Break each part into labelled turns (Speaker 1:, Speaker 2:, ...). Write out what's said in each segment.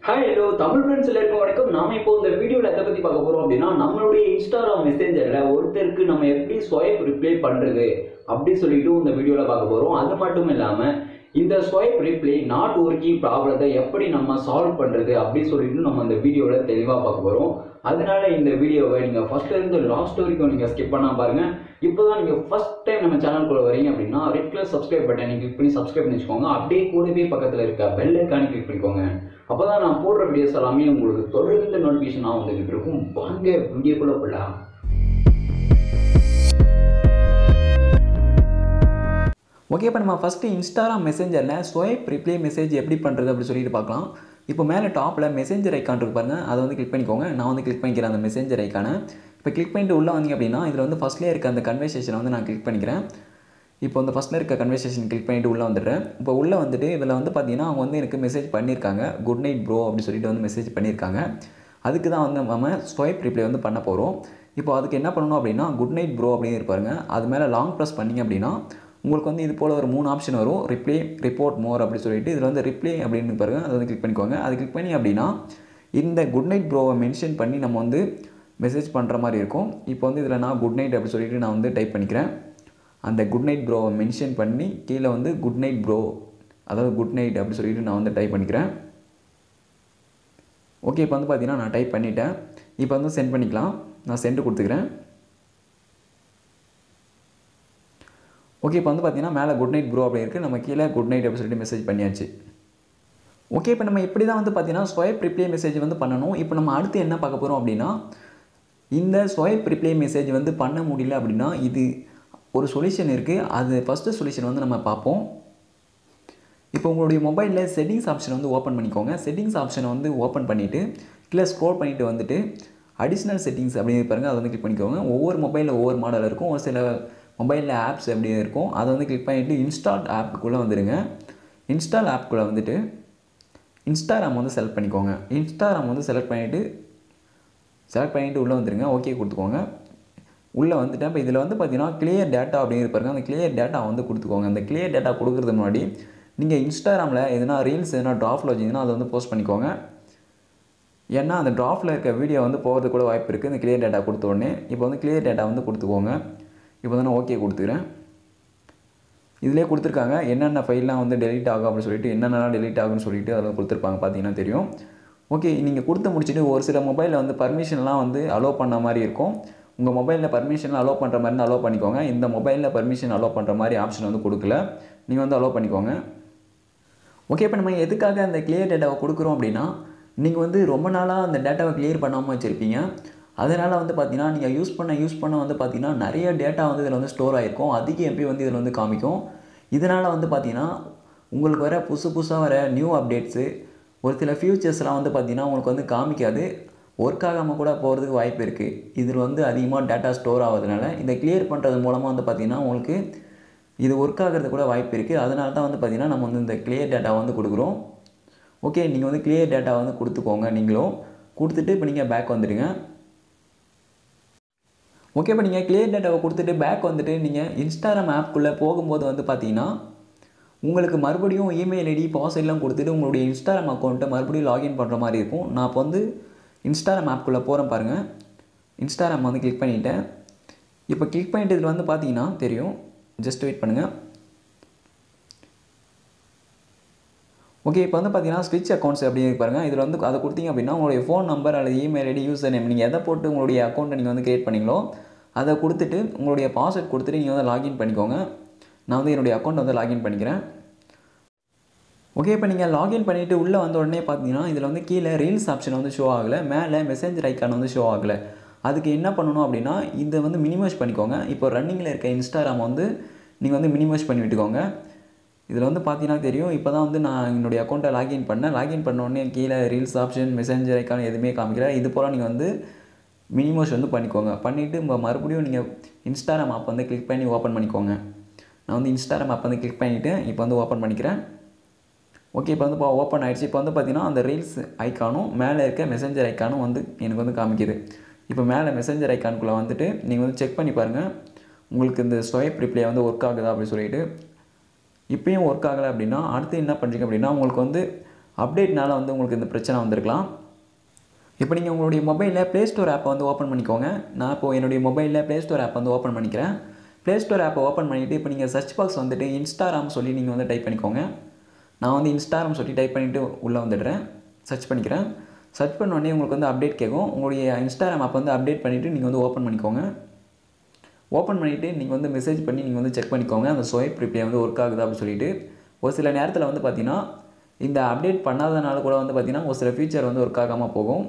Speaker 1: Hi hello Tamil friends எல்லாருக்கும் வணக்கம். நாம இப்போ இந்த வீடியோவில் எதை பற்றி பார்க்க போகிறோம் அப்படின்னா, நம்மளுடைய இன்ஸ்டாகிராம் மெசேஞ்சரில் ஒருத்தருக்கு நம்ம எப்படி ஸ்வைப் ரிப்ளை பண்ணுறது அப்படி சொல்லிட்டு இந்த வீடியோவில் பார்க்க போகிறோம். அது மட்டும் இல்லாமல் இந்த ஸ்வைப் ரிப்ளை நாட் ஒர்க்கிங் ப்ராப்ளத்தை எப்படி நம்ம சால்வ் பண்ணுறது அப்படி சொல்லிட்டு நம்ம இந்த வீடியோவில் தெளிவாக பார்க்க போகிறோம். அதனால இந்த வீடியோவை நீங்கள் ஃபர்ஸ்ட்ல இருந்து லாஸ்ட் வரைக்கும் நீங்கள் ஸ்கிப் பண்ணாம பாருங்க. இப்போதான் நீங்கள் ஃபர்ஸ்ட் டைம் நம்ம சேனலுக்குள்ள வரீங்க அப்படின்னா red colour subscribe button click பண்ணி சப்ஸ்கிரைப் பண்ணி வச்சுக்கோங்க. அப்படியே கூடவே பக்கத்தில் இருக்க பெல் ஐக்கானை கிளிக் பண்ணிக்கோங்க. அப்போதான் நான் போடுற வீடியோஸ் எல்லாமே உங்களுக்கு தொடர்ந்து நோட்டிஃபிகேஷனாக வந்துகிட்டு இருக்கும். வாங்க வீடியோக்குள்ள போகலாம்.
Speaker 2: ஓகே, இப்போ நம்ம ஃபஸ்ட்டு இன்ஸ்டாகிராம் மெசேஞ்சரில் ஸ்வைப் ரிப்ளை மெசேஜ் எப்படி பண்ணுறது அப்படி சொல்லிட்டு பார்க்கலாம். இப்போ மேலே டாப்பில் மெசேஞ்சர் ஐக்கான் இருக்கு பாருங்க, அதை வந்து கிளிக் பண்ணிக்கோங்க. நான் வந்து கிளிக் பண்ணிக்கிறேன் அந்த மெசேஞ்சர் ஐக்கானை. இப்போ கிளிக் பண்ணிட்டு உள்ளே வந்தீங்க அப்படின்னா இதில் வந்து ஃபஸ்ட்லேயே இருக்க அந்த கன்வர்சேஷனை வந்து நான் கிளிக் பண்ணிக்கிறேன். இப்போ வந்து ஃபஸ்ட்டில் இருக்க கன்வர்சேஷன் கிளிக் பண்ணிவிட்டு உள்ளே வந்துடுறேன். இப்போ உள்ளே வந்துட்டு இதில் வந்து பார்த்தீங்கன்னா அவங்க வந்து எனக்கு மெசேஜ் பண்ணியிருக்காங்க, குட் நைட் ப்ரோ அப்படி சொல்லிட்டு வந்து மெசேஜ் பண்ணியிருக்காங்க. அதுக்கு தான் வந்து நம்ம ஸ்வைப் ரிப்ளை வந்து பண்ண போகிறோம். இப்போ அதுக்கு என்ன பண்ணணும் அப்படின்னா, குட் நைட் ப்ரோ அப்படின்னு இருப்பாருங்க, அது மேலே லாங் ப்ரெஸ் பண்ணிங்க அப்படின்னா உங்களுக்கு வந்து இது போல் ஒரு 3 ஆப்ஷன் வரும். ரிப்ளை, ரிப்போர்ட், மோர் அப்படி சொல்லிட்டு இதில் வந்து ரிப்ளை அப்படின்னு பாருங்கள், அதை வந்து கிளிக் பண்ணிக்கோங்க. அது கிளிக் பண்ணி அப்படின்னா இந்த குட் நைட் ப்ரோவை மென்ஷன் பண்ணி நம்ம வந்து மெசேஜ் பண்ணுற மாதிரி இருக்கும். இப்போ வந்து இதில் நான் குட் நைட் அப்படி சொல்லிட்டு நான் வந்து டைப் பண்ணிக்கிறேன். அந்த குட் நைட் ப்ரோவை மென்ஷன் பண்ணி கீழே வந்து குட் நைட் ப்ரோ, அதாவது குட் நைட் அப்படி சொல்லிட்டு நான் வந்து டைப் பண்ணிக்கிறேன். ஓகே, இப்போ வந்து பார்த்தீங்கன்னா நான் டைப் பண்ணிட்டேன். இப்போ வந்து சென்ட் பண்ணிக்கலாம். நான் சென்ட் கொடுத்துக்கிறேன். ஓகே, இப்போ வந்து பார்த்தீங்கன்னா மேலே குட் நைட் ப்ரோ அப்படி இருக்குது, நம்ம கீழே குட் நைட் அப்படி சொல்லிட்டு மெசேஜ் பண்ணியாச்சு. ஓகே, இப்போ நம்ம இப்படி தான் வந்து பார்த்தீங்கன்னா ஸ்வைப் ரிப்ளை மெசேஜ் வந்து பண்ணணும். இப்போ நம்ம அடுத்து என்ன பார்க்க போகிறோம் அப்படின்னா, இந்த ஸ்வைப் ரிப்ளை மெசேஜ் வந்து பண்ண முடியல அப்படின்னா இது ஒரு சொல்யூஷன் இருக்குது. அது ஃபஸ்ட்டு சொல்யூஷன் வந்து நம்ம பார்ப்போம். இப்போ உங்களுடைய மொபைலில் செட்டிங்ஸ் ஆப்ஷனை வந்து ஓப்பன் பண்ணிக்கோங்க. செட்டிங்ஸ் ஆப்ஷனை வந்து ஓப்பன் பண்ணிவிட்டு கீழே ஸ்க்ரோல் பண்ணிவிட்டு வந்துட்டு அடிஷ்னல் செட்டிங்ஸ் அப்படின்னு பாருங்கள், அதை வந்து கிளிக் பண்ணிக்கோங்க. ஒவ்வொரு மொபைலில் ஒவ்வொரு மாடல் இருக்கும். ஒரு சில மொபைலில் ஆப்ஸ் எப்படி இருக்கும், அதை வந்து கிளிக் பண்ணிவிட்டு இன்ஸ்டால் ஆப்புக்குள்ளே வந்துடுங்க. இன்ஸ்டால் ஆப்புக்குள்ளே வந்துட்டு இன்ஸ்டாகிராம் வந்து செலக்ட் பண்ணிக்கோங்க. இன்ஸ்டாகிராம் வந்து செலக்ட் பண்ணிவிட்டு உள்ளே வந்துடுங்க. ஓகே கொடுத்துக்கோங்க. உள்ளே வந்துட்டேன். இப்போ இதில் வந்து பார்த்தீங்கன்னா கிளியர் டேட்டா அப்படின்னு இருப்பாருங்க, அந்த கிளியர் டேட்டா வந்து கொடுத்துக்கோங்க. அந்த கிளியர் டேட்டா கொடுக்குறதுக்கு முன்னாடி நீங்கள் இன்ஸ்டாகிராமில் எதுனா ரீல்ஸ் எதுனா ட்ராஃப்டில் வச்சிங்கன்னா அதை வந்து போஸ்ட் பண்ணிக்கோங்க. ஏன்னா அந்த ட்ராஃப்டில் இருக்க வீடியோ வந்து போகிறதுக்கு கூட வாய்ப்பு இருக்குது இந்த கிளியர் டேட்டா கொடுத்த உடனே. இப்போ வந்து கிளியர் டேட்டா வந்து கொடுத்துக்கோங்க. இப்போ வந்து நான் ஓகே கொடுத்துக்கிறேன். இதிலே கொடுத்துருக்காங்க என்னென்ன ஃபைல்லாம் வந்து டெலீட் ஆகும் அப்படின்னு சொல்லிட்டு, என்னென்னலாம் டெலீட் ஆகுன்னு சொல்லிட்டு அதில் கொடுத்துருப்பாங்க, பார்த்தீங்கன்னா தெரியும். ஓகே, நீங்கள் கொடுத்து முடிச்சுட்டு ஒரு சில மொபைலில் வந்து பர்மிஷன்லாம் வந்து அலோவ் பண்ண மாதிரி இருக்கும். உங்கள் மொபைலில் பர்மிஷன் அலோவ் பண்ணுற மாதிரி அலோவ் பண்ணிக்கோங்க. இந்த மொபைலில் பர்மிஷன் அலோவ் பண்ணுற மாதிரி ஆப்ஷன் வந்து கொடுக்கல, நீங்கள் வந்து அலோவ் பண்ணிக்கோங்க. ஓகே, இப்போ நம்ம எதுக்காக அந்த கிளியர் டேட்டாவை கொடுக்குறோம் அப்படின்னா, நீங்கள் வந்து ரொம்ப நாளாக அந்த டேட்டாவை கிளியர் பண்ணாமல் வச்சுருப்பீங்க. அதனால் வந்து பார்த்தீங்கன்னா நீங்கள் யூஸ் பண்ண வந்து பார்த்தீங்கன்னா நிறைய டேட்டா வந்து இதில் வந்து ஸ்டோர் ஆகிருக்கும். அதிக எம்பி வந்து இதில் வந்து காமிக்கும். இதனால் வந்து பார்த்தீங்கன்னா உங்களுக்கு வர புதுசாக வர நியூ அப்டேட்ஸு, ஒரு சில ஃபியூச்சர்ஸ்லாம் வந்து பார்த்தீங்கன்னா உங்களுக்கு வந்து காமிக்காது, ஒர்க் ஆகாமல் கூட போகிறதுக்கு வாய்ப்பு இருக்குது. இதில் வந்து அதிகமாக டேட்டா ஸ்டோர் ஆகிறதுனால இந்த கிளியர் பண்ணுறது மூலமாக வந்து பார்த்திங்கன்னா உங்களுக்கு இது ஒர்க் ஆகிறது கூட வாய்ப்பு இருக்குது. அதனால தான் வந்து பார்த்திங்கன்னா நம்ம வந்து இந்த கிளியர் டேட்டா வந்து கொடுக்குறோம். ஓகே, நீங்கள் வந்து கிளியர் டேட்டா வந்து கொடுத்துக்கோங்க. நீங்களும் கொடுத்துட்டு இப்போ நீங்கள் பேக் வந்துடுங்க. ஓகே, இப்போ நீங்கள் கிளியர் டேட்டாவை கொடுத்துட்டு பேக் வந்துட்டு நீங்கள் இன்ஸ்டாகிராம் ஆப்குள்ளே போகும்போது வந்து பார்த்தீங்கன்னா உங்களுக்கு மறுபடியும் இமெயில் ஐடி பாஸ்வேர்ட்லாம் கொடுத்துட்டு உங்களுடைய இன்ஸ்டாகிராம் அக்கௌண்ட்டை மறுபடியும் லாகின் பண்ணுற மாதிரி இருக்கும். நான் இப்போ வந்து இன்ஸ்டாகிராம் ஆப்குள்ளே போகிறேன் பாருங்கள். இன்ஸ்டாகிராம் வந்து கிளிக் பண்ணிவிட்டேன். இப்போ கிளிக் பண்ணிட்டு இதில் வந்து பார்த்தீங்கன்னா தெரியும், ஜஸ்ட் வெயிட் பண்ணுங்கள். ஓகே, இப்போ வந்து பார்த்தீங்கன்னா ஸ்விட்ச் அக்கௌண்ட்ஸ் அப்படின்னு பாருங்கள். இதில் வந்து அதை கொடுத்தீங்க அப்படின்னா உங்களுடைய ஃபோன் நம்பர் அல்லது இமெயில் ஐடி, யூசர் நேம், நீங்கள் எதை போட்டு உங்களுடைய அக்கௌண்ட்டை நீங்கள் வந்து க்ரியேட் பண்ணீங்களோ அதை கொடுத்துட்டு உங்களுடைய பாஸ்வேர்ட் கொடுத்துட்டு நீங்கள் வந்து லாகின் பண்ணிக்கோங்க. நான் வந்து என்னுடைய அக்கௌண்ட் வந்து லாகின் பண்ணிக்கிறேன். ஓகே, இப்போ நீங்கள் லாகின் பண்ணிவிட்டு உள்ளே வந்த உடனே பார்த்தீங்கன்னா இதில் வந்து கீழே ரீல்ஸ் ஆப்ஷன் வந்து ஷோ ஆகலை, மேலே மெசேஞ்சர் ஐக்கான் வந்து ஷோ ஆகலை. அதுக்கு என்ன பண்ணணும் அப்படின்னா இதை வந்து மினிமைஸ் பண்ணிக்கோங்க. இப்போ ரன்னிங்கில் இருக்க இன்ஸ்டாகிராம் வந்து நீங்கள் வந்து மினிமைஸ் பண்ணி விட்டுக்கோங்க. இதில் வந்து பார்த்தீங்கன்னா தெரியும், இப்போ தான் வந்து நான் என்னுடைய அக்கௌண்ட்டை லாகின் பண்ண உடனே கீழே ரீல்ஸ் ஆப்ஷன், மெசேஞ்சர் ஐக்கான் எதுவுமே காமிக்கல. இது போல் நீங்கள் வந்து மினிமைஸ் வந்து பண்ணிக்கோங்க. பண்ணிவிட்டு மறுபடியும் நீங்கள் இன்ஸ்டாகிராம் ஆப் வந்து கிளிக் பண்ணி ஓப்பன் பண்ணிக்கோங்க. நான் வந்து இன்ஸ்டாகிராம் ஆப் வந்து கிளிக் பண்ணிவிட்டு இப்போ வந்து ஓப்பன் பண்ணிக்கிறேன். ஓகே, இப்போ வந்து ஓப்பன் ஆகிடுச்சு. இப்போ வந்து பார்த்தீங்கன்னா அந்த ரீல்ஸ் ஐக்கானும் மேலே இருக்க மெசேஞ்சர் ஐக்கானும் வந்து எனக்கு வந்து காமிக்குது. இப்போ மேலே மெசேஞ்சர் ஐக்கானுக்குள்ளே வந்துட்டு நீங்கள் வந்து செக் பண்ணி பாருங்கள், உங்களுக்கு இந்த ஸ்வைப் ரிப்ளை வந்து ஒர்க் ஆகுதா அப்படின்னு சொல்லிட்டு. இப்பயும் ஒர்க் ஆகலை அப்படின்னா அடுத்து என்ன பண்ணுறீங்க அப்படின்னா உங்களுக்கு வந்து அப்டேட்னால வந்து உங்களுக்கு இந்த பிரச்சனை வந்திருக்கலாம். இப்போ நீங்கள் உங்களுடைய மொபைலில் ப்ளே ஸ்டோர் ஆப்பை வந்து ஓப்பன் பண்ணிக்கோங்க. நான் இப்போது என்னுடைய மொபைலில் ப்ளே ஸ்டோர் ஆப் வந்து ஓப்பன் பண்ணிக்கிறேன். ப்ளே ஸ்டோர் ஆப்பை ஓப்பன் பண்ணிவிட்டு இப்போ நீங்கள் சர்ச் பாக்ஸ் வந்துட்டு இன்ஸ்டாகிராம் சொல்லி நீங்கள் வந்து டைப் பண்ணிக்கோங்க. நான் வந்து இன்ஸ்டாகிராம் சொல்லி டைப் பண்ணிவிட்டு உள்ளே வந்துடுறேன். சர்ச் பண்ணிக்கிறேன். சர்ச் பண்ண உடனே உங்களுக்கு வந்து அப்டேட் கேட்கும். உங்களுடைய இன்ஸ்டாகிராம் ஆப் வந்து அப்டேட் பண்ணிவிட்டு நீங்கள் வந்து ஓப்பன் பண்ணிக்கோங்க. ஓப்பன் பண்ணிவிட்டு நீங்கள் வந்து மெசேஜ் பண்ணி நீங்கள் வந்து செக் பண்ணிக்கோங்க அந்த ஸ்வைப் ரிப்ளை வந்து ஒர்க் ஆகுதா அப்படின்னு சொல்லிட்டு. ஒரு சில நேரத்தில் வந்து பார்த்தீங்கன்னா இந்த அப்டேட் பண்ணாதனால கூட வந்து பார்த்தீங்கன்னா ஒரு சில ஃபீச்சர் வந்து ஒர்க் ஆகாமல் போகும்.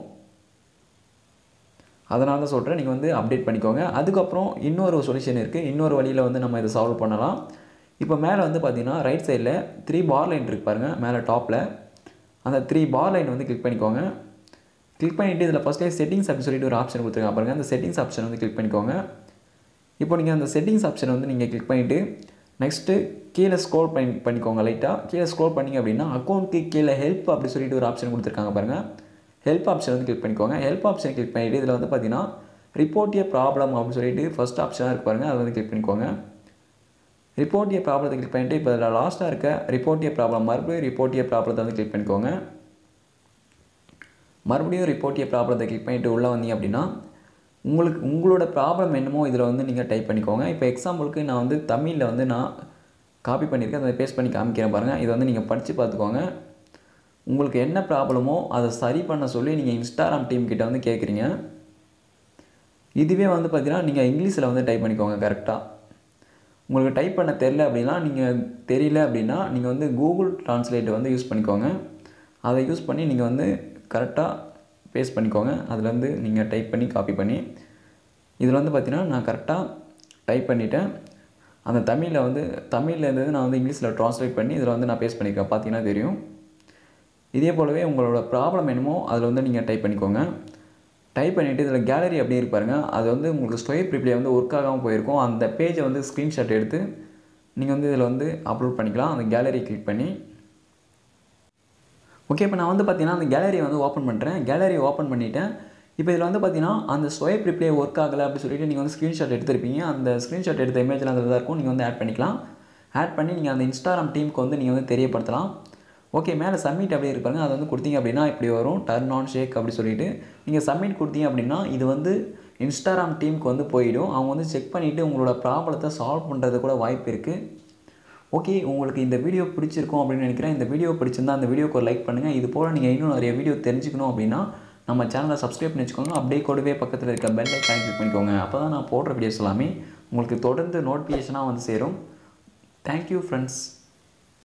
Speaker 2: அதனால தான் சொல்கிறேன், நீங்கள் வந்து அப்டேட் பண்ணிக்கோங்க. அதுக்கப்புறம் இன்னொரு சொல்யூஷன் இருக்குது. இன்னொரு வழியில் வந்து நம்ம இதை சால்வ் பண்ணலாம். இப்போ மேலே வந்து பார்த்தீங்கன்னா ரைட் சைடில் 3 பார் லைன் இருக்குது பாருங்கள். மேலே டாப்பில் அந்த 3 பார் லைன் வந்து கிளிக் பண்ணிக்கோங்க. கிளிக் பண்ணிவிட்டு இதில் ஃபஸ்ட்லேயே செட்டிங்ஸ் அப்படின்னு சொல்லிட்டு ஒரு ஆப்ஷன் கொடுத்துருக்காங்க பாருங்கள். அந்த செட்டிங்ஸ் ஆப்ஷன் வந்து கிளிக் பண்ணிக்கோங்க. இப்போ நீங்கள் அந்த செட்டிங்ஸ் ஆப்ஷன் வந்து நீங்கள் கிளிக் பண்ணிவிட்டு நெக்ஸ்ட்டு கீழே ஸ்க்ரோல் பண்ணிக்கோங்க. லைட்டாக கீழே ஸ்க்ரோல் பண்ணிங்க அப்படின்னா அக்கௌண்ட்டுக்கு கீழே ஹெல்ப் அப்படி சொல்லிட்டு ஒரு ஆப்ஷன் கொடுத்துருக்காங்க பாருங்கள். ஹெல்ப் ஆப்ஷன் வந்து கிளிக் பண்ணிக்கோங்க. ஹெல்ப் ஆப்ஷன் கிளிக் பண்ணிவிட்டு இதில் வந்து பார்த்தீங்கன்னா ரிப்போர்ட் ஏ ப்ராப்ளம் அப்படின்னு சொல்லிட்டு ஃபஸ்ட் ஆப்ஷனாக இருக்குது பாருங்கள். அதை வந்து கிளிக் பண்ணிக்கோங்க. ரிப்போர்ட் ஏ ப்ராப்ளத்தை கிளிக் பண்ணிவிட்டு இப்போ இதில் லாஸ்ட்டாக இருக்க ரிப்போர்ட் ஏ ப்ராப்ளம் மறுபடியும் ரிப்போர்ட் ஏ ப்ராப்ளத்தை வந்து கிளிக் பண்ணிக்கோங்க. மறுபடியும் ரிப்போர்ட் ஏ ப்ராப்ளத்தை கிளிக் பண்ணிவிட்டு உள்ளே வந்தீங்க அப்படின்னா உங்களோட ப்ராப்ளம் என்னமோ இதில் வந்து நீங்கள் டைப் பண்ணிக்கோங்க. இப்போ எக்ஸாம்பிளுக்கு நான் வந்து தமிழில் வந்து நான் காப்பி பண்ணியிருக்கேன். அதை பேஸ்ட் பண்ணி காமிக்கிறேன் பாருங்கள். இதை வந்து நீங்கள் படித்து பார்த்துக்கோங்க. உங்களுக்கு என்ன ப்ராப்ளமோ அதை சரி பண்ண சொல்லி நீங்கள் இன்ஸ்டாகிராம் டீம் கிட்ட வந்து கேட்குறீங்க. இதுவே வந்து பார்த்தீங்கன்னா நீங்கள் இங்கிலீஷில் வந்து டைப் பண்ணிக்கோங்க கரெக்டாக. உங்களுக்கு டைப் பண்ண தெரியல அப்படின்னா நீங்கள் வந்து கூகுள் ட்ரான்ஸ்லேட்டை வந்து யூஸ் பண்ணிக்கோங்க. அதை யூஸ் பண்ணி நீங்கள் வந்து கரெக்டாக பேஸ்ட் பண்ணிக்கோங்க. அதில் வந்து நீங்கள் டைப் பண்ணி காப்பி பண்ணி இதில் வந்து பார்த்தீங்கன்னா நான் கரெக்டாக டைப் பண்ணிவிட்டேன். அந்த தமிழில் இருந்தது நான் வந்து இங்கிலீஷில் ட்ரான்ஸ்லேட் பண்ணி இதில் வந்து நான் பேஸ்ட் பண்ணியிருக்கேன். பார்த்தீங்கன்னா தெரியும். இதே போலவே உங்களோட ப்ராப்ளம் என்னமோ அதில் வந்து நீங்கள் டைப் பண்ணிக்கோங்க. டைப் பண்ணிவிட்டு இதில் கேலரி அப்படியே இருப்பாருங்க. அது வந்து உங்களுக்கு ஸ்வைப் ரிப்ளை வந்து ஒர்க் ஆகாமல் போயிருக்கும். அந்த பேஜை வந்து ஸ்க்ரீன்ஷாட் எடுத்து நீங்கள் வந்து இதில் வந்து அப்லோட் பண்ணிக்கலாம். அந்த கேலரி கிளிக் பண்ணி ஓகே. இப்போ நான் வந்து பார்த்தீங்கன்னா அந்த கேலரியை வந்து ஓப்பன் பண்ணுறேன். கேலரி ஓப்பன் பண்ணிவிட்டேன். இப்போ இதில் வந்து பார்த்தீங்கன்னா அந்த ஸ்வைப் ரிப்ளை ஒர்க் ஆகலை அப்படின்னு சொல்லிட்டு நீங்கள் வந்து ஸ்க்ரீன்ஷாட் எடுத்துருப்பீங்க. அந்த ஸ்க்ரீன்ஷாட் எடுத்த இமேஜில் அதில் தான் இருக்கும். நீங்கள் வந்து ஆட் பண்ணிக்கலாம். ஆட் பண்ணி நீங்கள் அந்த இன்ஸ்டாகிராம் டீமுக்கு வந்து நீங்கள் வந்து தெரியப்படுத்தலாம். ஓகே. மேலே சப்மிட் அப்படியே இருப்பாங்க. அதை வந்து கொடுத்தீங்க அப்படின்னா இப்படி வரும் டர்ன் ஆன் ஷேக் அப்படி சொல்லிட்டு நீங்கள் சப்மிட் கொடுத்தீங்க அப்படின்னா இது வந்து இன்ஸ்டாகிராம் டீமுக்கு வந்து போயிடும். அவங்க வந்து செக் பண்ணிவிட்டு உங்களோட ப்ராப்ளத்தை சால்வ் பண்ணுறது கூட வாய்ப்பு இருக்குது. ஓகே. உங்களுக்கு இந்த வீடியோ பிடிச்சிருக்கும் அப்படின்னு நினைக்கிறேன். இந்த வீடியோ பிடிச்சிருந்தா அந்த வீடியோக்கு ஒரு லைக் பண்ணுங்கள். இது போல் நீங்கள் இன்னும் நிறைய வீடியோ தெரிஞ்சுக்கணும் அப்படின்னா நம்ம சேனலை சப்ஸ்கிரைப் பண்ணி வச்சுக்கோங்க. அப்படியே கூடவே பக்கத்தில் இருக்க பெல் ஐக்கானை கிளிக் பண்ணிக்கோங்க. அப்போ தான் நான் போடுற வீடியோஸ் எல்லாமே உங்களுக்கு தொடர்ந்து நோட்டிஃபிகேஷனாக வந்து சேரும். Thank you friends.